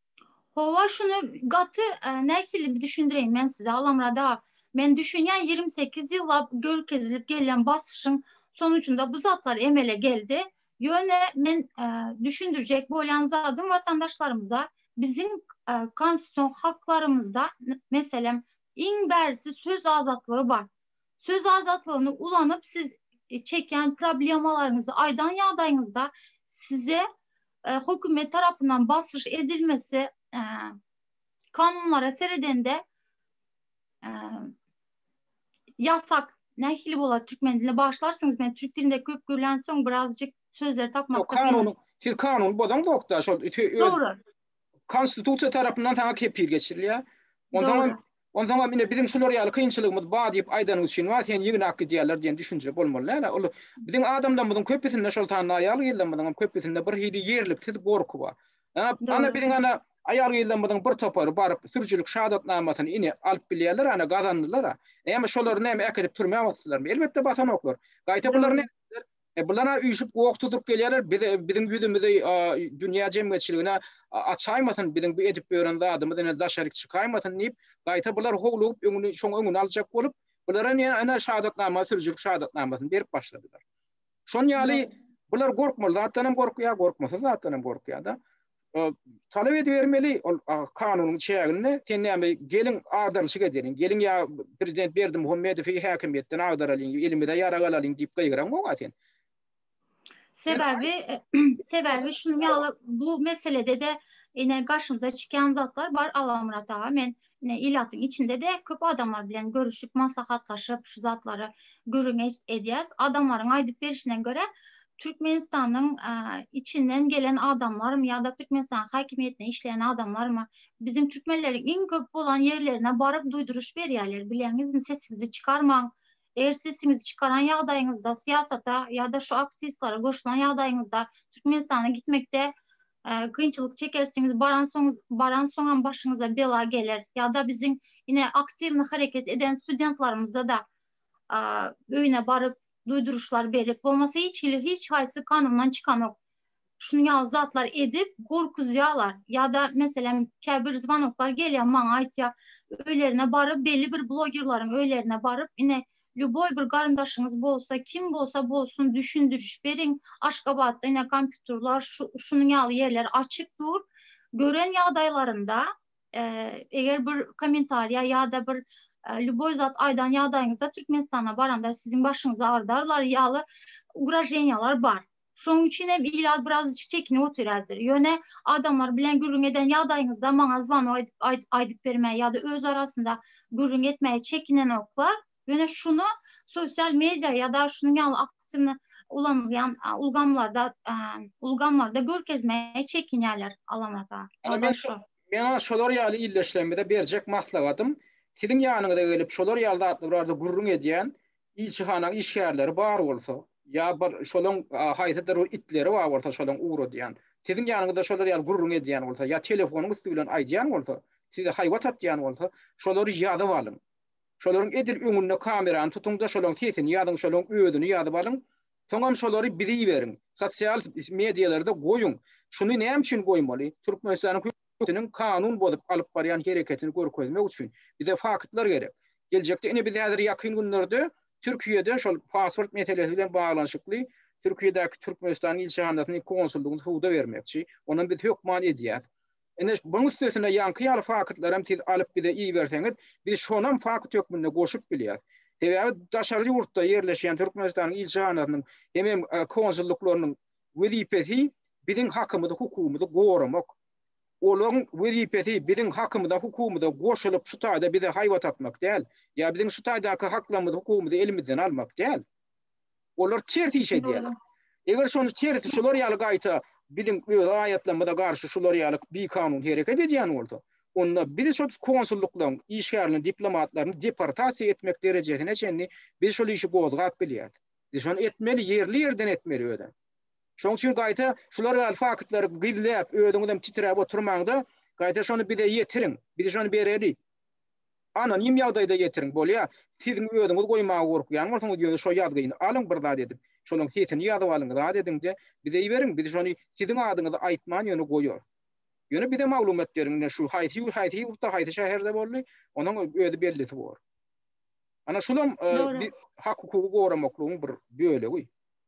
Hova şunu gatı näkili bir düşündireyim men size alamrada. Men düşünýän ýygrimi sekiz ýyllap görkezilip gelen basyşyň sonucunda bu zatlar emele geldi. Ýöne men e, düşündirjek bolýan zadym vatandaşlarymyza bizim e, konstitusiýon haklarymyzda meselem iň bärisi söz azatlygy bar. Söz azatlygyny ulanyp siz çeken problemalaryňyzy aýdan ýagdaýyňyzda size e, hökümet tarapyndan basyş edilmesi e, kanunlara seredende e, yasak nähili bolar türkmen diline başlarsınız. Men türk dilinde köp görülen soň birazjyk sözleri tapmakda. Kanun, siz kanun bodan dokda şol doğru. Konstitusiýa tarapyndan taňa kepil geçirilýär. On zaman on zaman mine bizim şolar ýaly kynçylygymyz bar diýip aýdanyň üçin wa sen ýygyna hakky diýerler diýen düşünje bolmaly. Ol bizim adamlarymyzyň köpüsinde şol taňa aýal ýyldyryň köpüsinde bir hidi ýerlik siz gorku bar. Ana bizim ana aýal ýyldyryň bir topary baryp sürjülük şahadatnamasyny ine alyp bilýärler, ana gazandylar. Äme şolar näme äkedip türmäwatdylar? Elbetde batan oklar. Gaýta bular ne? E bulara üýşüp gowuktudyp gelýärler. Biz bizim ýüzümizde dünýä jemgyýetçiligine açaýmasyn, bizim bu edip berende adamyň daşaryk çykaýmasyn diýip, gaýta bular howlup öňüni şoň öňüne aljak bolup, bulara näme ana şahadatnama, sürjülük şahadatnamasyny berip başladylar. Şoň ýaly bular gorkmaly, zatdan hem gorkýar, gorkmasa zatdan hem gorkýar da. talep edivermeli kanunun çägini sen näme gelin agdarlyk ederin gelin ya prezident Berdimuhammedow häkimiýetden agdaralyn elimide ýaragalalyn diýip gaýgyran goňa sen. Sebebi sebebi şunu ýaly bu meselede de yine karşımıza çıkan zatlar var Alamrat ağa. Men yine ilatın içinde de köp adamlar bilen görüşüp maslahatlaşıp şu zatları görün ediyaz. Adamların aydıp berişine göre Türkmenistan'ın e, içinden gelen adamlar mı ya da Türkmenistan hakimiyetine işleyen adamlar mı bizim Türkmenlerin en köp olan yerlerine barıp duyduruş berýärler. Bilýäňiz mi, sesinizi çıkarmaň. Eğer sesinizi çıkaran ýagdaýyňyzda siyasata ya da şu aktivistlara goşulan ýagdaýyňyzda Türkmenistan'a gitmekde e, kıyınçılık çekersiniz, baran soň baran soňan başyňyza bela gelir ya da bizim yine aktivni hareket eden studentlarymyzda da e, öýüne barıp duyduruşlar berip bolmasa hiç hiç haýsy kanundan çıkanok. Şunu ýaly zatlar edip gorkuzýarlar ya da mesela käbir zvanoklar gelýär maňa aýtýar öýlerine barıp belli bir blogerlaryň öýlerine barıp yine Lüboy bir garyndaşyňyz bolsa, kim bolsa bolsun düşündürüş berin. Aşgabatda yine kompüterler, şu, şunun ýaly yerler açık dur. Gören ýagdaýlarynda e, eger bir komentariýa ya da bir e, Lüboy zat aýdan ýagdaýyňyzda Türkmenistana baranda sizin başyňyza ardarlar ýaly ugrajeniýalar bar. Şoň üçin hem ilal biraz çekinip otur hazır. Ýöne adamlar bilen gürrüň eden ýagdaýyňyzda maňa zwan aýdyp berme ya da öz arasında gürrüň etmeýe çekinen oklar. Yine şunu sosyal medya ya da şunun ýaly aksyny ulanýan ulgamlarda ulgamlarda görkezmeye çekinýärler Alamata. Men şu men şolar ýaly illeşlemede berjek maslahatym siziň ýanyňyza gelip şolar ýalda atlarlarda gurrun edýän ilçihana işgärleri bar bolsa ya bir şolaň haýsy itleri bar bolsa şolaň uğru diýen siziň ýanyňyzda şolar ýaly gurrun edýän bolsa ya telefonyňyz bilen aýdýan bolsa size haýwat atýan bolsa şolary ýadyp alyň. Şolaryň edil öňünde kameran tutuňda şolaň sesini ýadyň şolaň öýdüni ýadyp alyň. Soňam şolary bizi beriň. Sosial medialarda goýuň. Şunu näme üçin goýmaly? Türkmenistanyň hökümetining kanun bozup alyp barýan hereketini görkezmek üçin bize faktlar gerek. Geljekde ine biz häzir ýakyn günlerde Türkiýede şol pasport meselesi bilen baglanşykly Türkiýedäki Türkmenistan ilçehandasynyň konsullugyny huda bermekçi. Onuň biz hökman edýär. Ene bunun üstüne yankı ýaly faktlarym tiz alyp bize iyi berseňiz, biz şonam fakt hökmünde goşup bilýär. Sebäbi daşary ýurtda ýerleşýän Türkmenistanyň ilçehanatynyň hem konsulluklarynyň wezipesi biziň hakymyzda, hukumyzda goramak. Olaryň wezipesi biziň hakymyzda, hukumyzda goşulyp şu taýda bize haýwat atmak däl, ýa biziň şu taýdaky haklarymyzy, hukumyzy elimizden almak däl. Olar tersi iş edýär. Eger şonu tersi şolar ýaly gaýta bizim ayetlerinde karşı şular ýaly bir kanun hereket edýän bolsa, onda biz şu konsulluklaryň, işgärlerini, diplomatlaryny deportasiýa etmek derejesine çenni biz şol işi gozgap bilýär. Biz şonu etmeli, ýerli ýerden etmeli öýden. Şoň üçin gaýta şular ýaly faktlary gizläp öýdüňizden titräp oturmaňda gaýta şonu bize ýetiriň, biz şonu bereli. Anonim ýagdaýda ýetiriň bolýa, siziň öýdüňiz goýmagy gorkýan bolsaňyz ýöne şo ýazgyny alyň bir zat edip şolaň sesini ýadyp alyň zat ediňde bize beriň, biz şonu siziň adyňyzy aýtman ýöne goýýar. Ýöne bize maglumat beriň, şu haýsy haýsy urta haýsy şäherde boldy, onuň öýdi bellisi bor. Ana şulam hak hukuky goramaklygyň bir bölegi.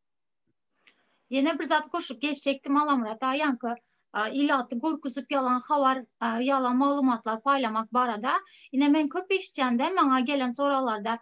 Yine bir zat koşup geçecektim Alamrat ağa yankı ilatı gorkuzup yalan habar, yalan malumatlar paylamak barada. Yine men köp işçende maňa gelen soralarda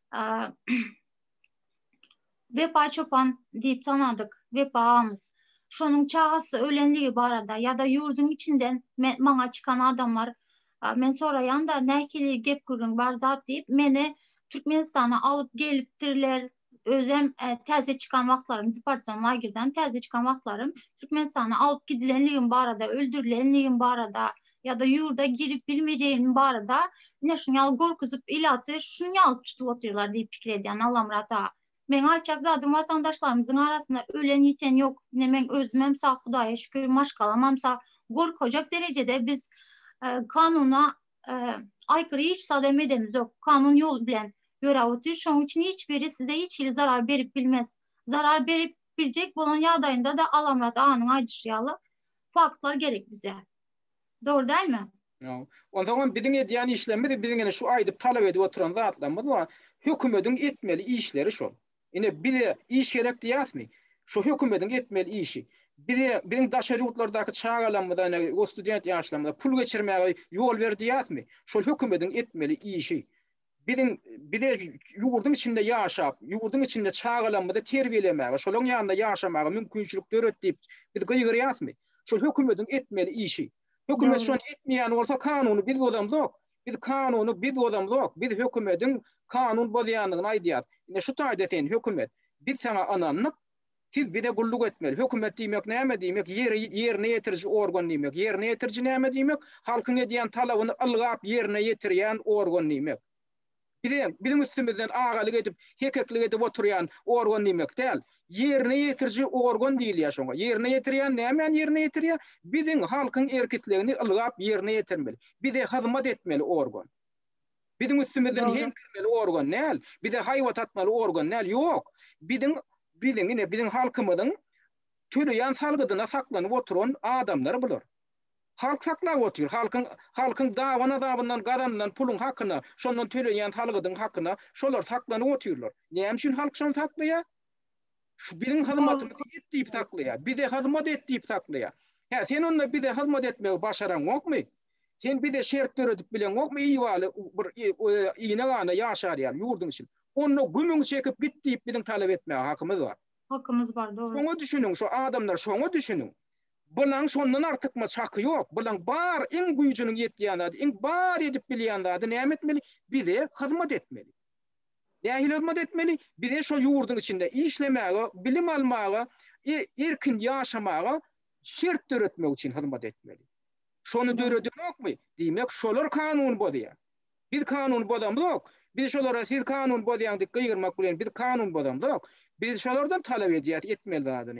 Vepa Çopan deyip tanıdık, Vepa ağamız. Şonun çağısı ölenliği barada ya da yurdun içinden maňa çıkan adamlar men sorayan da näkili gep gürün bar zat deyip meni Türkmenistan'a alıp gelipdirler. Özem e, täze çıkan wagtlarym Departman Lagirden täze çıkan wagtlarym Türkmenistan'a alıp gidilenligim barada, öldürülenligim barada ya da yurda girip bilmejegim barada ine şunu ýaly gorkuzup ilaty şunu ýaly tutup oturýarlar diýip pikir edýän Alamrat ağa. Men aýtjak zadym watandaşlarymyzyň arasynda ölen ýiten ýok. Ine men özümem sağ Hudaýa şükür maşgalamamsa gorkojak derejede biz e, kanuna e, aykırı hiç sadem edemiz ýok. Kanun ýol bilen görev şoň üçin hiçbiri size hiç ili zarar berip bilmez. Zarar berip biljek bolan ýagdaýynda da Alamrat ağanyň aýdyşy ýaly faktlar gerek bize. Doğru dälmi? Ýa. Ondan biziň edýän işlerimiz biziň ene şu aýdyp talap edip oturan zatlarymyz bar. Hökümetiň etmeli işleri şol. Ine bize iş gerek diýäsmi? Şu hökümetiň etmeli işi. Bir benim daşary ýurtlardaki çağalanmadan o student ýaşlamada pul geçirmäge ýol berdi ýatmy? Şol hökümetiň etmeli işi. Bizim bir de ýurdun içinde ýaşap, ýurdun içinde çağalanmada terbiýelemäge, şolaň ýanynda ýaşamaga mümkinçilikler ötdip bir gyýgyr ýatmy? Şol hökümetiň etmeli işi. Hökümet şonu etmeýän bolsa kanuny biz bozamdyk. Biz kanuny biz bozamdyk. Biz hökümetiň kanun bozýanlygyny aýdýar. Ine şu taýda eten hökümet biz sana ananlyk siz bir de gulluk etmeli. Hökümet diýmek näme diýmek? Yer ýerine ýetirji organ diýmek. Ýerine ýetirji näme diýmek? Halkyň edýän talabyny ylgap ýerine ýetirýän organ diýmek. Bizim bizim üstümizden agalyk edip hekeklik edip oturýan organ diýmek däl. Ýerine ýetirji organ diýilýär şoňa. Ýerine ýetirýän näme ýerine ýetirýär? Bizim halkyň erkitligini ylgap ýerine ýetirmeli. Bize hyzmat etmeli organ. Bizim üstümizden hem kirmeli organ näl? Bize haýwat atmaly organ näl? Ýok. Bizim Bizim ine bizim halkymyzyň türeýän salgydyna saklanyp oturan adamlar bular. Halk saklap otur. Halkyň halkyň dawana dabyndan gazandan pulun hakyna, şondan türeýän salgydyň hakyna şolar saklanyp oturlar. Näme üçin halk şonu saklaýar? Şu bizim hyzmatymyzy etdiýip saklaýar. Bize hyzmat etdiýip saklaýar. Ha sen onda bize hyzmat etmegi başaran okmy? Sen bize şert öredip bilen okmy? Iýwaly bir iýne gana ýaşarýar ýurdun için. Onu gümüň çekip gitdiýip biziň talap etmäge hakymyz bar. Hakymyz bar, dogry. Şoňa düşünüň, şu adamlar şoňa düşünüň. Bulan şondan artykma çaky ýok. Bulan bar iň güýjüniň ýetýän zat, iň bar edip bilýän zat näme etmeli? Bize hyzmat etmeli. Näme hyzmat etmeli? Bize şol ýurdun içinde işlemäge, bilim almaga, erkin ýaşamaga şert öretmek üçin hyzmat etmeli. Şonu döredikmi? Diýmek şolar kanun bozýar. Biz kanun bozamdyk. Biz şolara siz kanun bozýandyk gyýyrmak bilen biz kanun bozamdyk. Biz şolardan talap edýär etmeli zadyny.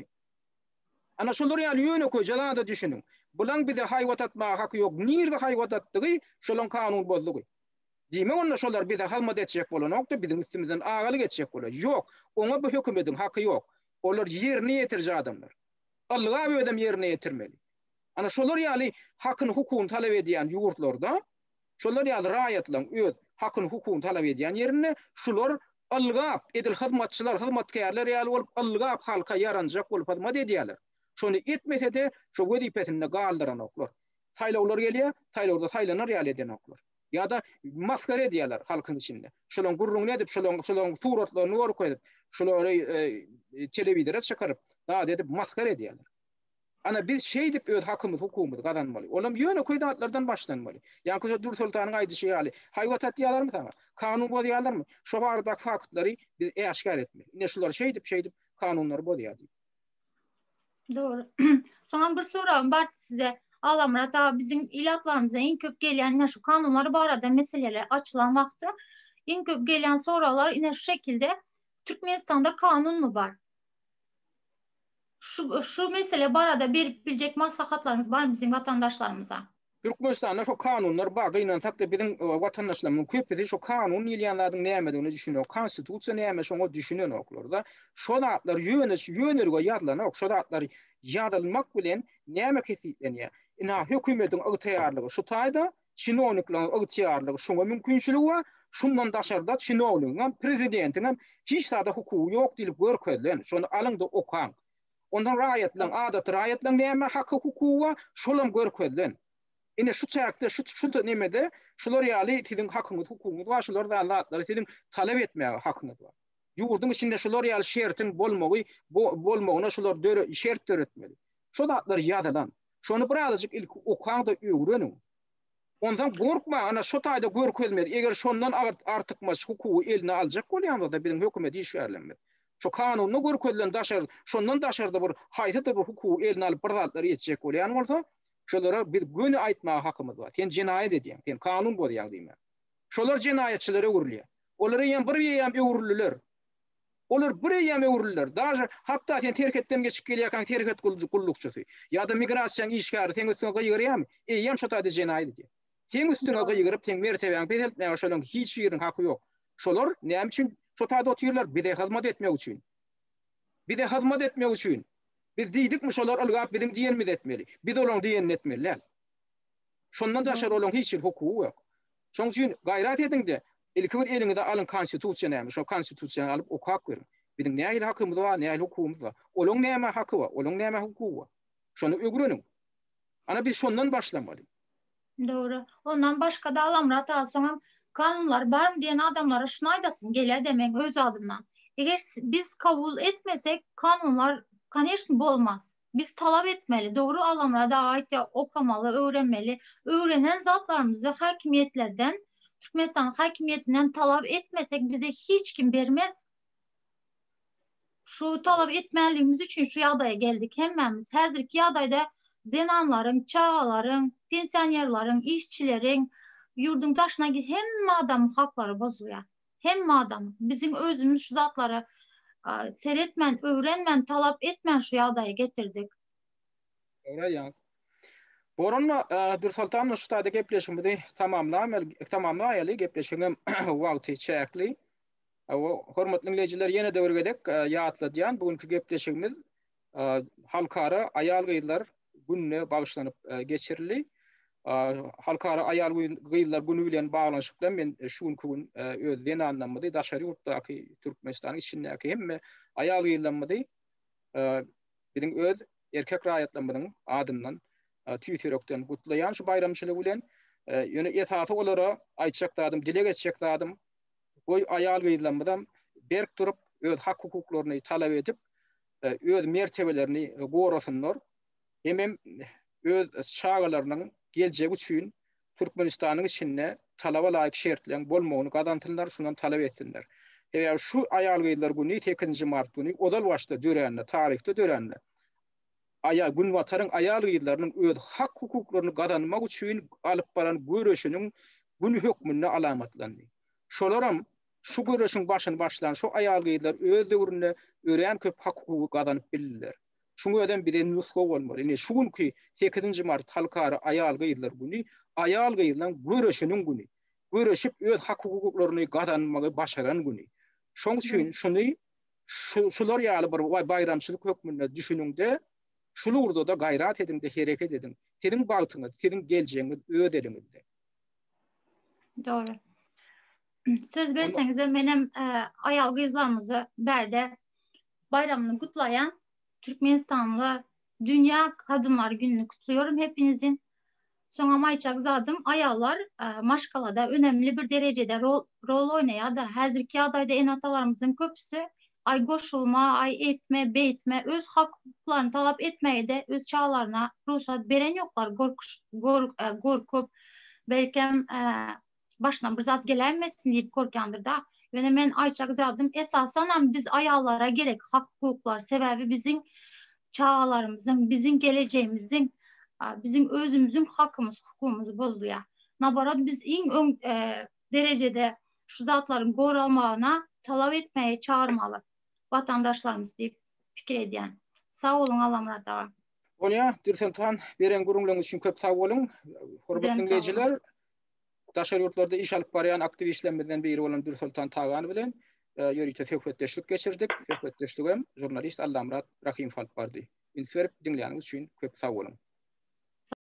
Ana şolar ýaly ýöne koýjalada düşünüň. Bulan bize haýwat atmaga haky ýok. Nirde haýwat atdygy şolaň kanun bozdugy. Diýmek onda şolar bize hyzmat etjek bolanokda bizim üstümizden agaly geçjek bolar. Ýok, ona bu hökümetiň haky ýok. Olar ýerine ýetirji adamlar. Allaha bu adam ýerine ýetirmeli. Ana şolar ýaly hakyny hukumy talap edýän ýurtlarda şolar ýaly raýatlaryň öz hakyny hukumy talap edýän ýerine şular ylgap edil hyzmatçylar, hyzmatkarlar ýaly bolup ylgap halka ýaranjak bolup hyzmat edýärler. Şonu etmese de şu wezipesini galdyran oklar. Saýlawlar gelýär, saýlawda saýlanar ýaly eden oklar. Ya da maskara edýärler halkyň içinde. Şolaň gurrun edip, şolaň şolaň suratlaryny wor koýup, şolary telewizora çykaryp, da edip maskara edýärler. Ana biz şey dip öz hakymyz, hukumymyz gazanmaly. Olam ýöne koýdatlardan başlanmaly. Ýa-ni köşe Dur Sultanyň aýdyşy ýaly, haýwat atýarlarmy sana? Kanun bozýarlarmy? Şo bardak faktlary biz eşkar etmeli. Ine şular şey dip, şey dip kanunlary bozýar. Doğru. Sonra bir sorum var size. Allah Murat abi, bizim ilahlarımıza en köp gelen şu kanunları bu arada meseleler açılan vakti en köp gelen sorular yine şu şekilde: Türkmenistan'da kanun mu var? Şu, şu mesele bu arada bir bilecek maslahatlarınız var mı bizim vatandaşlarımıza? Türkmenistan'da şu kanunlar baga inansak da bizim vatandaşlarımın köpüsi şu kanun ilyanlardan näme düşünüyor. Konstitusiya näme şoňa düşünen oklarda. Şo datlar ýöneş ýönerge ýazılan ok. Şo datlar ýazylmak bilen näme kesiplenýär? Ina hökümetiň ygtyýarlygy şu taýda çinowniklaryň ygtyýarlygy şoňa mümkinçiligi bar. Şundan daşarda çinowniň, prezidentiň hiç sada hukuky ýok diýip görkezlen. Şonu alyňda okan. Ondan raýatlaryň, adat raýatlaryň näme haky hukuky bar? Şolam görkezlen. Ine şu çäkde şu şu nemede şular ýaly tiziň hakyňyz, hukukyňyz bar, şular da alatları tiziň talap etmäge hakyňyz bar. Ýurdun içinde şular ýaly şertin bolmagy, bolmagyna şular döre şert töretmeli. Şu datlar ýazylan. Şonu birazajyk ilk okaňda öwreniň. Ondan gorkma, ana şu taýda görkezmedi. Eger şondan artykmas hukuky eline aljak bolýanda da biziň hökümet işgärlenmez. Şu kanuny görkezlen daşar, şondan daşarda bir haýsy bir hukuky eline alyp bir zatlar ýetjek bolýan bolsa, şolara bir göni aýtmaga hakymyz bar. Sen jinaýet edýän, sen kanun bozýan diýme. Şolar jinaýetçilere öwrülýär. Olara ýen bir ýem öwrülýär. Olar bir ýem öwrülýär. Daşa hatda sen terketden geçip gelýärken terket gullukçysy ýa-da migrasiýaň işgäri sen üstüne gyýyrýarmy? Eýem şo taýda jinaýet edýär. Sen üstüne gyýryp sen mertebeň bezeltmäge şolaň hiç ýeriň haky ýok. Şolar näme üçin şo taýda oturýarlar? Bize hyzmat etmek üçin. Bize hyzmat etmek üçin. Biz diýdikmi şolar ylgap biziň diýenimiz etmeli. Biz olaň diýenini etmeliler. Şondan daşar olaň hiç bir hukuky ýok. Şoň üçin gaýrat ediňde ilki bir eliňizde alyn konstitusiýa näme? Şo konstitusiýany alyp okap görün. Bizim nähil hakymyz var, nähil hukumumuz var. Olaň näme haky var, olaň näme hukuky var. Şonu öýrenin. Ana biz şondan başlamaly. Doğru. Ondan başka da alamrat alsam kanunlar bar mı diyen adamlara şunu aydasın gele demek öz adımdan. Eğer biz kabul etmesek kanunlar kanersin bolmaz. Biz talep etmeli. Doğru alamrada ait okamalı, öğrenmeli. Öğrenen zatlarımızı hakimiyetlerden, Türkmenistan hakimiyetinden talep etmesek bize hiç kim vermez. Şu talep etmeliğimiz için şu yadaya geldik. Hemmemiz hazırki yadayda zenanların, çağaların, pensionerlerin, işçilerin, yurdun taşına git hem adam hakları bozuyor. Hem adam bizim özümüz şu zatları a, seyretmen, öğrenmen, talep etmen şu yadaya getirdik. Öyle ya. Boranla Dur Sultan Usta'da gepleşimde tamamlamal tamamlayalı gepleşigem wagty çäkli. Hormatly dinleyijiler ýene döwürgedek ýatladýan bugünkü gepleşigimiz halkara ayal gyýlar gününe bagışlanyp geçirildi. Halkara ayal gyýlar günü bilen baglanşyp men şunkü gün özden anlamady daşary ýurtdaky Türkmenistanyň içindäki hemme ayal gyýlanmady. Biziň öz erkek raýatlarymyzyň adymdan tüýterekden gutlaýan şu bayramçylyk bilen ýöne etaty olara aýtjakdadym, dile geçecekdadym. Goy ayal gyýlanmadan berk turup öz hak hukuklaryny talap edip öz mertebelerini gorasynlar. Hemem öz çağalarynyň geljegi üçin Türkmenistanyň içinde talaba laýyk şertleň bolmagyny gadantyllar şundan talap etsinler. Eger şu ayal gyýlar güni sekizinji mart güni odal başda dörenle, tarihte dörenle. Aya gün wataryň ayal gyýlarynyň öz hak hukuklaryny gadanmak üçin alyp baran göreşiniň gün hökmüne alamatlandy. Şolaram şu göreşiň başyny başlan şu ayal gyýlar öz döwründe ören köp hak hukuky gadanyp bildiler. Şunu öden bir nusga bolmaly. Ine şu günkü sekizinji mart halkara ayal gyýlar güni, ayal gyýlaryň göreşiniň güni. Göreşip öz hak hukuklaryny gadanmagy başaran güni. Şoň üçin şuny şular ýaly bir bayramçylyk hökmünde düşünüňde şunu urda da gayrat edin de hareket edin. Senin bagtyňy, senin geljegiňi ödeliňizde. Doğru. Söz berseňiz menem e, ayal gyýlarymyzy berde bayramyny gutlayan Türkmenistanlı Dünya Kadınlar Günü'nü kutluyorum hepinizin. Sonra mayçak zadım ayallar e, maşgalada önemli bir derecede rol, rol oynayan da hazırki adayda en atalarımızın köpüsü ay goşulma, ay etme, beytme, öz haklarını talep etmeye de öz çağlarına ruhsat beren yoklar. Gorkuş, gor, e, gorkup belki e, başına bir zat gelenmesin deyip korkandır da. Yani men ayçak zadım esasen biz ayallara gerek hak hukuklar sebebi bizim çağlarımızın, bizim geleceğimizin, bizim özümüzün hakkımız, hukukumuz bozuyor. Nabarat biz en ön e, derecede şu zatların goralmağına talep etmeye çağırmalı vatandaşlarımız deyip fikir ediyen. Sağ olun Allah'ım da. Onya, Dürsentan, beren gurulňyz üçin köp sağ olun. Hormatly dinleyijiler, daşary ýurtlarda iş alyp barýan aktivistlerden biri bolan Dürsentan Tagany bilen ýörükde söhbetdeşlik geçirdik. Söhbetdeşligem jurnalist Allamrat Rahim alyp bardy. Inferip dinleýäniňiz üçin köp sağ olun.